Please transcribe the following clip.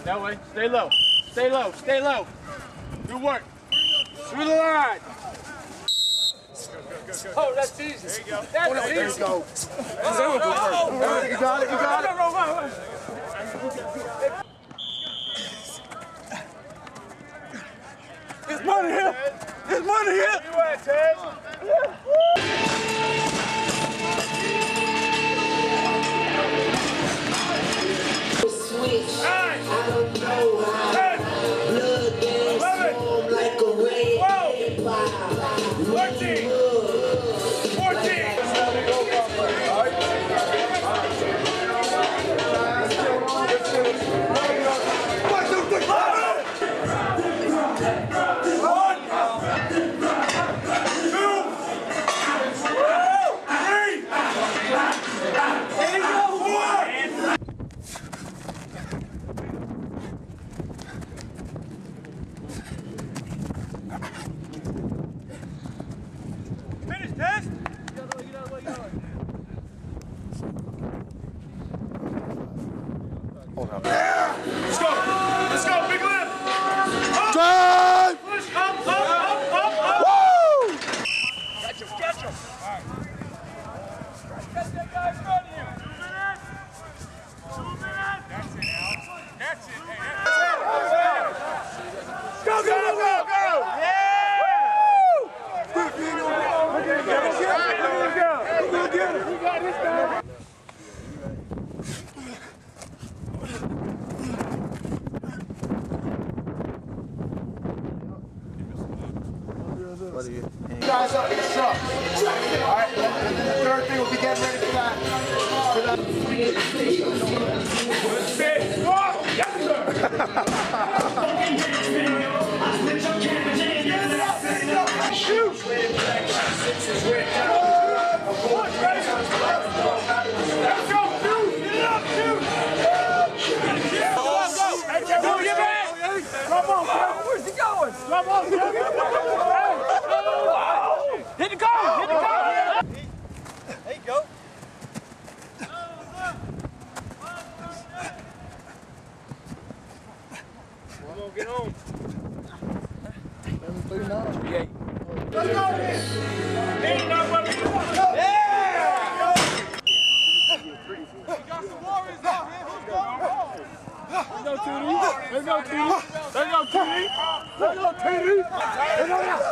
That way. Stay low. Stay low. Stay low. Good work. Through the line. Oh, that's easy. There you go. That's easy. There you go. You got it. You got it. There's money here. There's money here. You at, Ted? Switch. I don't know how. Blood dance home like a red. 14. 14. Hold on. Yeah! Let's go! Let's go! Big lift! Drive! Push! Up! Up! Woo! Catch him! Catch him! All right. Catch that guy in front of you! 2 minutes! 2 minutes! That's it, Alex. That's it. Hey, that's it. Go! Go! Go! Go! Yeah! Woo! Go! Get it! You got this guy! What are you? Guys up in the truck. All right, and then the third thing will be getting ready for that. Shoot! Let's go, shoot! Get it up, shoot! Go, get back! Come on, where's he going? Come on, hit the goal! Hit the goal! There you go. Come on, get home. 38. Let's go! Yeah! We got some Warriors out here. Who's going home? Let's go, TD. Let's go, TD. Let's go, TD. Let's go, TD.